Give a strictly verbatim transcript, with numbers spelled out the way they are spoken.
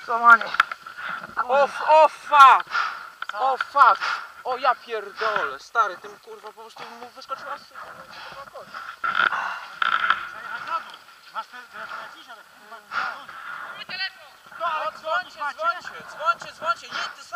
Złamanie. O, o fuck! O fuck! O ja pierdolę, stary, tym kurwa po prostu mu wyskoczyła z... Przejechać na dół. Masz te telefon jakiś, ale... No, dzwońcie, dzwońcie, dzwońcie, dzwońcie, nie, ty